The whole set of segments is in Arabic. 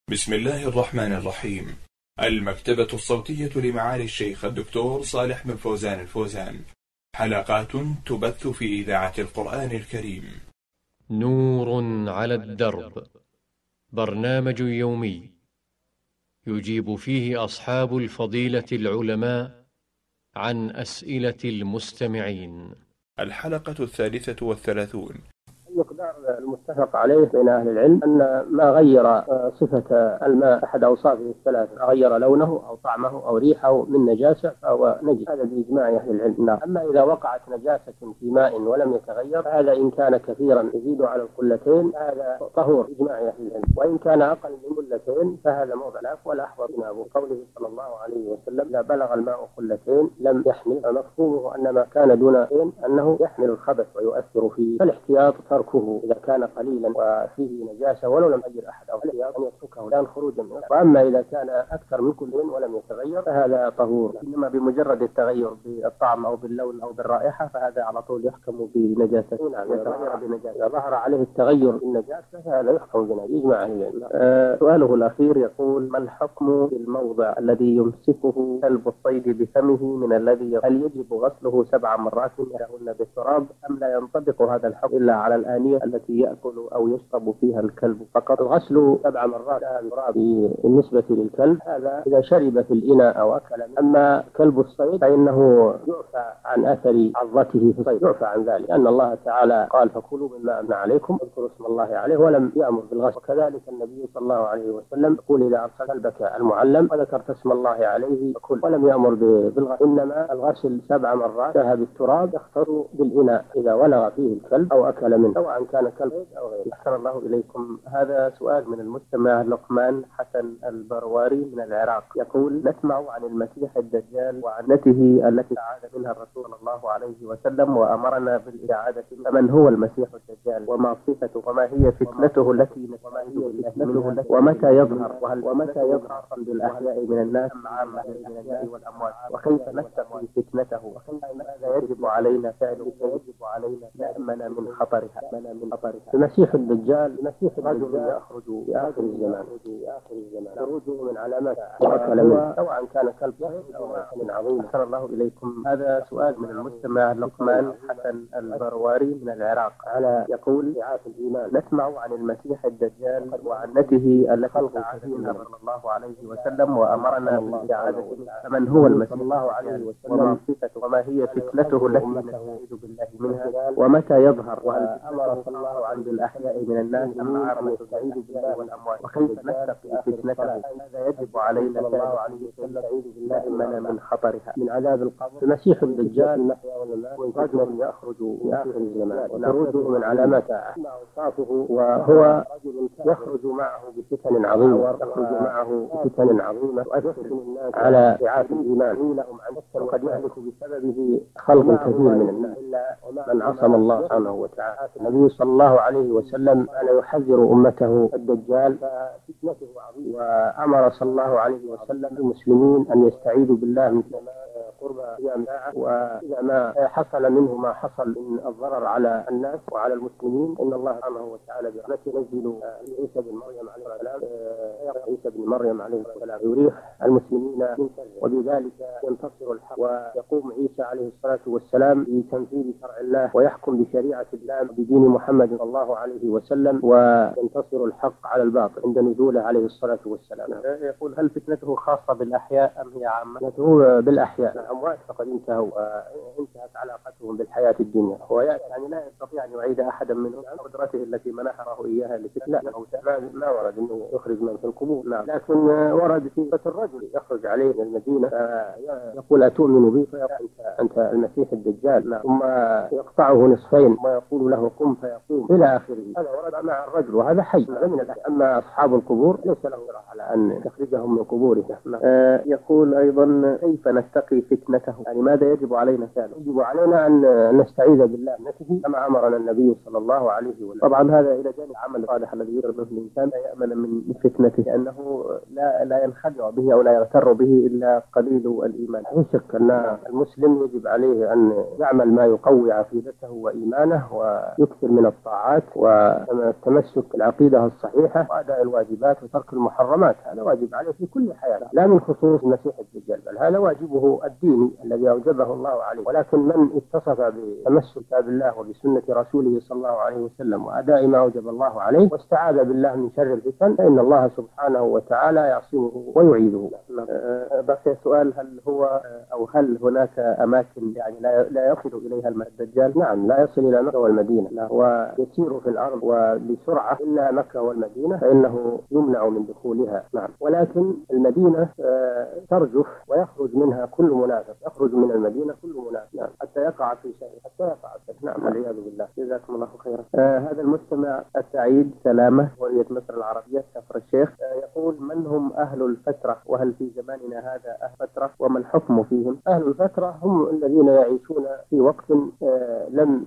بسم الله الرحمن الرحيم. المكتبة الصوتية لمعالي الشيخ الدكتور صالح بن فوزان الفوزان. حلقات تبث في إذاعة القرآن الكريم. نور على الدرب، برنامج يومي يجيب فيه أصحاب الفضيلة العلماء عن أسئلة المستمعين. الحلقة 33. المقدار المتفق عليه بين أهل العلم أن ما غير صفة الماء أحد أوصافه الثلاثة، غير لونه أو طعمه أو ريحه من نجاسة فهو نجس، هذا بإجماع أهل العلم. أما إذا وقعت نجاسة في ماء ولم يتغير هذا إن كان كثيرا يزيد على القلتين هذا طهور بإجماع أهل العلم، وإن كان أقل من قلتين فهذا موضع خلاف والأحوط اجتنابه. قوله صلى الله عليه وسلم: إذا بلغ الماء قلتين لم يحمل، فمفهومه أن ما كان دون أنه يحمل الخبث ويؤثر فيه، فالاحتياط تركه إذا كان قليلا وفيه نجاسة ولو لم يجر أحد، أو أن يتركه لا خروجا منه. وأما إذا كان أكثر من كل ولم يتغير فهذا طهور، إنما بمجرد التغير بالطعم أو باللون أو بالرائحة فهذا على طول يحكم بنجاسة. نعم، يتغير بنجاسة. إذا ظهر عليه التغير بالنجاسة فهذا يحكم بنجاسة يجمع أهل العلم. سؤاله الأخير يقول: ما الحكم في الموضع الذي يمسكه كلب الصيد بفمه من الذي هل يجب غسله 7 مرات يهن بالتراب أم لا ينطبق هذا الحكم إلا على الآنية التي يأكل أو يشرب فيها الكلب فقط؟ الغسل 7 مرات بالنسبة للكلب هذا إذا شرب في الإناء أو أكل. أما كلب الصيد فإنه يعفى عن أثر عضته في الصيد، يعفى عن ذلك، لأن الله تعالى قال: فكلوا مما أمنع عليكم واذكروا اسم الله عليه، ولم يأمر بالغسل. وكذلك النبي صلى الله عليه وسلم يقول: إذا أرسل كلبك المعلم وذكرت اسم الله عليه فكل، ولم يأمر بالغسل. إنما الغسل 7 مرات شاه بالتراب يختص بالإناء إذا ولغ فيه الكلب أو أكل منه، سواء كان كلب أو غيره. أحسن الله إليكم. هذا سؤال من المستمع لقمان حسن البرواري من العراق، يقول: نسمع عن المسيح الدجال وعنته التي استعاذ منها الرسول صلى الله عليه وسلم وأمرنا بالإعادة، فمن هو المسيح الدجال وما صفته وما هي فتنته التي ومتى يظهر ومتى يظهر بالأحياء من الناس عامة من الأحياء والأموات، وكيف نتقي فتنته، ماذا يجب علينا فعله نأمن من خطرها. المسيح الدجال رجل يخرج في آخر الزمان، خروجه من علامات سواء كان كلب أو من عظيم. أحسن الله إليكم. هذا سؤال من المستمع لقمان حسن البرواري من العراق، يقول: رعاة الإيمان، نسمع عن المسيح الدجال وعنته التي استعاذ منها صلى الله عليه وسلم وأمرنا بالإعادة، فمن هو المسيح الله عليه وسلم وما صفته وما هي فتنته التي نستعيذ بالله منها ومتى يظهر، وهل أمر صلى الله عنه بالأحياء من الناس أم عامة نستعيذ بالله والأموات، وكيف نتقي فتنته، هذا يجب علينا فعله نستعيذ بالله من خطرها من عذاب القبر. المسيح الدجال رجل يخرج في آخر الزمان وخروجه من علامات أوصافه، وهو يخرج معه بفتن عظيمة، تؤثر الناس على رعاة الإيمان لهم عن الشر، وقد يهلك بسببه خلق كثير من الناس إلا من عصم الله سبحانه وتعالى. النبي صلى الله عليه وسلم كان يحذر أمته الدجال ففتنته عظيمة، وأمر صلى الله عليه وسلم المسلمين أن يستعيذوا بالله من قرب قيام ساعة، وإذا ما حصل منه ما حصل من الضرر على الناس وعلى المسلمين إن الله سبحانه وتعالى برحمته ينزل عيسى بن مريم عليه السلام يريح المسلمين من شره، وبذلك ينتصر الحق، ويقوم عيسى عليه الصلاة والسلام بتنفيذ شرع الله ويحكم بشريعة الله بدين محمد صلى الله عليه وسلم، وينتصر الحق على الباطل عند نزوله عليه الصلاة والسلام. يقول: هل فتنته خاصة بالأحياء أم هي عامة؟ فتنته بالأحياء، الأموات فقد انتهت علاقتهم بالحياة الدنيا، يعني لا يستطيع أن يعيد أحدا منهم عن قدرته التي منحه إياها لفتنة ما ورد أنه يخرج من في القبور، لكن ورد في الرجل يخرج عليه من المدينة يقول: أتؤمن بي؟ فيقول: أنت المسيح الدجال، ثم يقطعه نصفين ويقول له: قم فيقوم إلى آخره. هذا ورد مع الرجل وهذا حي من الأحياء. أما أصحاب القبور ليس له على أن يخرجهم من قبورهم. يقول أيضا: كيف نتقي فتنته، يعني ماذا يجب علينا فعله؟ يجب علينا أن نستعيذ بالله منه كما أمرنا النبي صلى الله عليه وسلم. طبعا هذا إلى جانب العمل الصالح الذي يرى به الإنسان يأمن من فتنته، لأنه فإنه لا ينخدع به أو لا يغتر به إلا قليل الإيمان. لا شك أن المسلم يجب عليه أن يعمل ما يقوي عقيدته وإيمانه ويكثر من الطاعات والتمسك بالعقيدة الصحيحة وأداء الواجبات وترك المحرمات. هذا واجب عليه في كل حياته، لا من خصوص المسيح الدجال، بل هذا واجبه الديني الذي أوجبه الله عليه. ولكن من اتصف بتمسك بالله وبسنة رسوله صلى الله عليه وسلم وأداء ما أوجب الله عليه واستعاذ بالله من شر الفتن فإن الله سبحانه وتعالى يعصمه ويعيذه. بقي سؤال: هل هناك أماكن يعني لا يصل إليها الدجال؟ نعم، لا يصل إلى مكة والمدينة، ويسير في الأرض وبسرعة إلا مكة والمدينة فإنه يمنع من دخولها. نعم، ولكن المدينة ترجف ويخرج منها كل منافق، يخرج من المدينة كل منافق، نعم، حتى يقع في شيء، حتى يقع في شيء. نعم، والعياذ بالله. جزاكم الله خيرا. هذا المستمع السعيد سلامة ولية مصر العربية كفر الشيخ يقول: من هم أهل الفترة؟ وهل في زماننا هذا أهل فترة؟ وما الحكم فيهم؟ أهل الفترة هم الذين يعيشون في وقت لم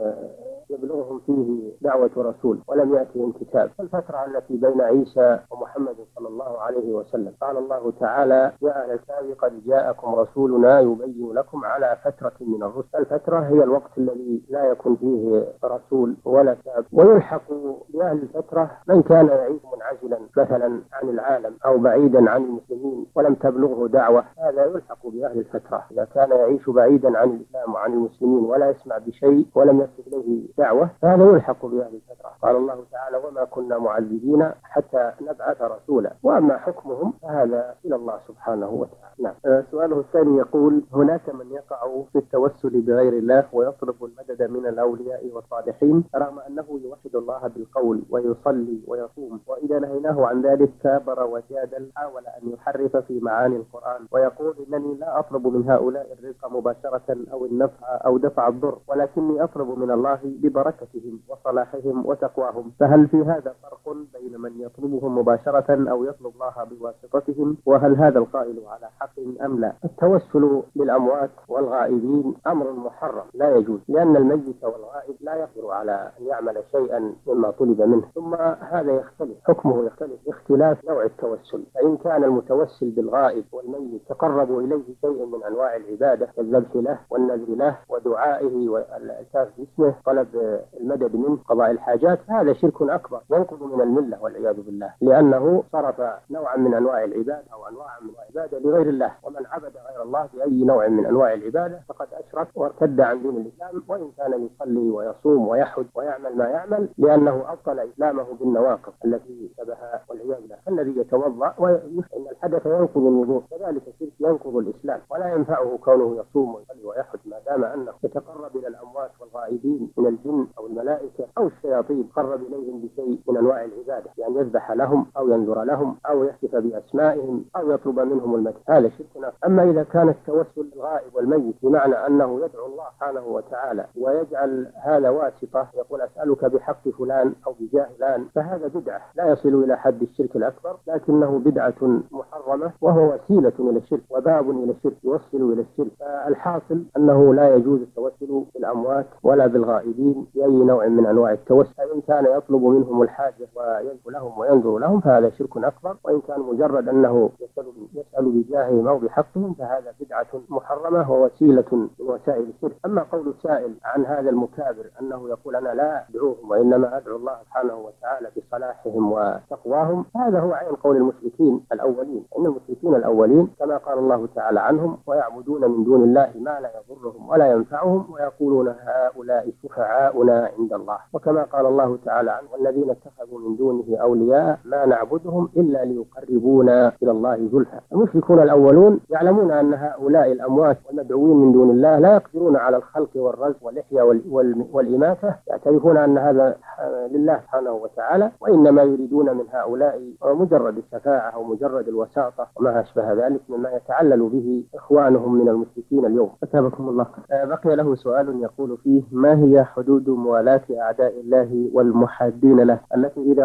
يبلغهم فيه دعوة رسول ولم يأتهم كتاب. الفترة التي بين عيسى ومحمد صلى الله عليه وسلم. قال الله تعالى: يا أهل الكتاب قد جاءكم رسولنا يبين لكم على فترة من الرسل. الفترة هي الوقت الذي لا يكون فيه رسول ولا كتاب. ويلحق بأهل الفترة من كان يعيش منعزلا مثلا عن العالم أو بعيدا عن المسلمين ولم تبلغه دعوة، هذا يلحق بأهل الفترة. إذا كان يعيش بعيدا عن الإسلام وعن المسلمين ولا يسمع بشيء ولم يصل إليه دعوة، فهذا يلحق بأهل الفترة. قال الله تعالى: وما كنا معذبين حتى نبعث رسولا. وأما حكمهم فهذا إلى الله سبحانه وتعالى. نعم. سؤاله الثاني يقول: هناك من يقع في التوسل بغير الله ويطلب المدد من الأولياء والصالحين رغم أنه يوحد الله بالقول ويصلي ويصوم، وإذا نهيناه عن ذلك كابر وجادل، حاول أن يحرف في معاني القرآن ويقول: إنني لا أطلب من هؤلاء الرزق مباشرة أو النفع أو دفع الضر، ولكني أطلب من الله ببركتهم وصلاحهم وتقواهم. فهل في هذا فرق بين من يطلبهم مباشرة أو يطلب الله بواسطتهم؟ وهل هذا القائل على حق أم لا؟ التوسل للأموات والغائبين أمر محرم لا يجوز، لأن الميت والغائب لا يقدر على أن يعمل شيئا مما طلب منه. ثم هذا يختلف، حكمه يختلف باختلاف نوع التوسل. فإن كان المتوسل بالغائب والميت تقرب إليه شيء من أنواع العبادة كالذبح له والنذر له ودعائه والالتاف باسمه طلب المدد منه قضاء الحاجات، هذا شرك أكبر ينقض من الملة والعياذ بالله، لأنه صرف نوعا من أنواع العبادة أو أنواعا من العبادة لغير الله. ومن عبد غير الله بأي نوع من أنواع العبادة فقد أشرك وارتد عن دين الإسلام، وإن كان يصلي ويصوم ويحج ويعمل ما يعمل، لأنه أبطل إسلامه بالنواقض التي شبهها والعياذ بالله. الذي يتوضأ وإن الحدث ينقض الوضوء، كذلك الشرك ينقض الإسلام، ولا ينفعه كونه يصوم ويصلي ويحج ما دام أنه يتقرب إلى الأموات والغائبين من الجن أو الملائكة أو الشياطين، قرب إليهم بشيء من أنواع العبادة، يعني يذبح لهم أو ينذر لهم أو يحتف بأسمائهم أو يطلب منهم المدد، هذا شرك. أما إذا كان التوسل الغائب والميت بمعنى أنه يدعو الله سبحانه وتعالى ويجعل هذا واسطة، يقول: أسألك بحق فلان أو بجاه فلان، فهذا بدعة لا يصل إلى حد الشرك الأكبر، لكنه بدعة محرمة وهو وسيلة إلى الشرك وباب إلى الشرك يوصل إلى الشرك. فالحاصل أنه لا يجوز التوسل بالأموات ولا بالغائبين بأي نوع من أنواع التوسل. فإن كان يطلب منهم الحاجة ويدعو لهم وينذر لهم فهذا شرك أكبر، وإن كان مجرد أنه يسأل بجاههم أو بحقهم فهذا بدعة محرمة ووسيلة من وسائل الشرك. أما قول السائل عن هذا المكابر أنه يقول: أنا لا أدعوهم وإنما أدعو الله سبحانه وتعالى بصلاحهم وتقواهم، هذا هو عين قول المشركين الأولين. إن المشركين الأولين كما قال الله تعالى عنهم: ويعبدون من دون الله ما لا يضرهم ولا ينفعهم ويقولون هؤلاء شفعاؤنا عند الله. وكما قال الله تعالى عنه: والذين اتخذوا من دونه أولياء ما نعبدهم إلا ليقربونا إلى الله زلفى. المشركون الأولون يعلمون أن هؤلاء الأموات والمدعوين من دون الله لا يقدرون على الخلق والرزق والإحياء والإماتة، يعترفون أن هذا لله سبحانه وتعالى، وإنما يريدون من هؤلاء مجرد الشفاعة أو مجرد الوساطة وما أشبه ذلك مما يتعلل به إخوانهم من المشركين اليوم. أتابكم الله. بقي له سؤال يقول فيه: ما هي حدود موالاة أعداء الله والمحادين له التي إذا وصلها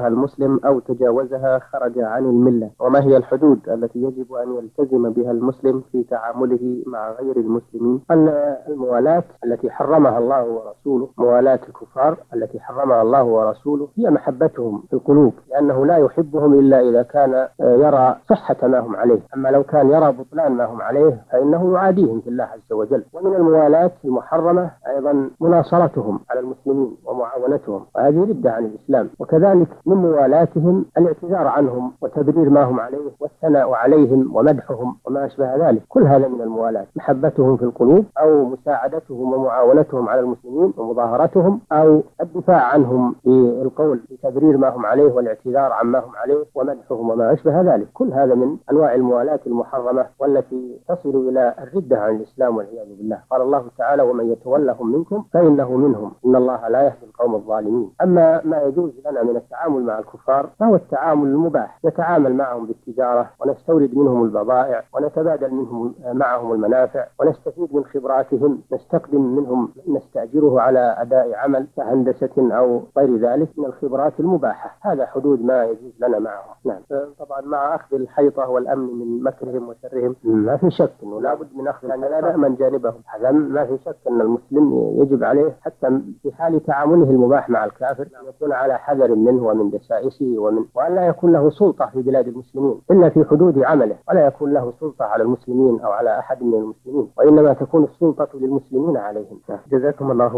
تعداها المسلم أو تجاوزها خرج عن الملة. وما هي الحدود التي يجب أن يلتزم بها المسلم في تعامله مع غير المسلمين؟ أن الموالاة التي حرمها الله ورسوله، موالاة الكفار التي حرمها الله ورسوله، هي محبتهم في القلوب، لأنه لا يحبهم إلا إذا كان يرى صحة ما هم عليه. أما لو كان يرى بطلان ما هم عليه فإنه يعاديهم في الله عز وجل. ومن الموالاة المحرمة أيضا مناصرتهم على المسلمين ومعاونتهم، وهذه ردة عن الإسلام. وكذلك من موالاتهم الاعتذار عنهم وتبرير ما هم عليه والثناء عليهم ومدحهم وما أشبه ذلك، كل هذا من الموالاة. محبتهم في القلوب أو مساعدتهم ومعاونتهم على المسلمين ومظاهرتهم، أو الدفاع عنهم بالقول بتبرير ما هم عليه والاعتذار عما هم عليه ومدحهم وما أشبه ذلك، كل هذا من أنواع الموالاة المحرمة والتي تصل إلى الردة عن الإسلام والعياذ بالله. قال الله تعالى: ومن يتولهم منكم فإنه منهم إن الله لا يهدي القوم الظالمين. أما ما يجوز لنا من التعامل مع الكفار فهو التعامل المباح، نتعامل معهم بالتجارة ونستورد منهم البضائع ونتبادل معهم المنافع ونستفيد من خبراتهم، نستقدم منهم نستأجره على أداء عمل كهندسة أو غير ذلك من الخبرات المباحة. هذا حدود ما يجوز لنا معهم. نعم. طبعا مع أخذ الحيطة والأمن من مكرهم وشرهم ما في شك أنه لابد من أخذ لا نأمن جانبهم. هذا ما في شك أن المسلم يجب عليه حتى في حال تعامله المباح مع الكافر يكون على حذر منه ومن دسائسه وأن لا يكون له سلطة في بلاد المسلمين إلا في حدود عمله، ولا يكون له سلطة على المسلمين أو على أحد من المسلمين، وإنما تكون السلطة للمسلمين عليهم. جزاكم الله